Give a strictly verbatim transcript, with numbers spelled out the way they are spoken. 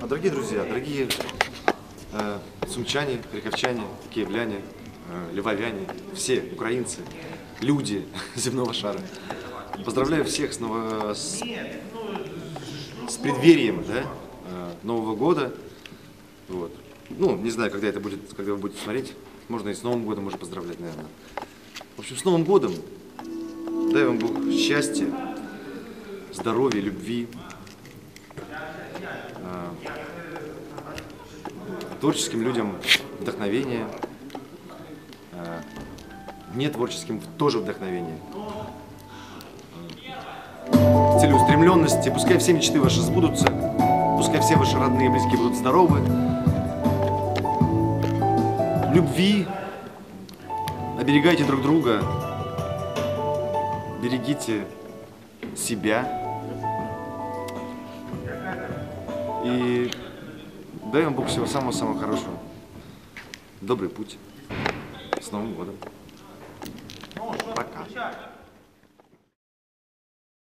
А, дорогие друзья, дорогие э, сумчане, харьковчане, киевляне, э, львовяне, все украинцы, люди земного шара, поздравляю всех с, ново, с, с преддверием, да, э, Нового года. Вот. Ну, не знаю, когда это будет, когда вы будете смотреть, можно и с Новым годом уже поздравлять, наверное. В общем, с Новым годом, дай вам Бог счастья, здоровья, любви, творческим людям вдохновение, не творческим тоже вдохновение, целеустремленности, пускай все мечты ваши сбудутся, пускай все ваши родные и близкие будут здоровы, любви, оберегайте друг друга, берегите себя и дай вам Бог всего самого-самого хорошего. Добрый путь. С Новым годом. Пока.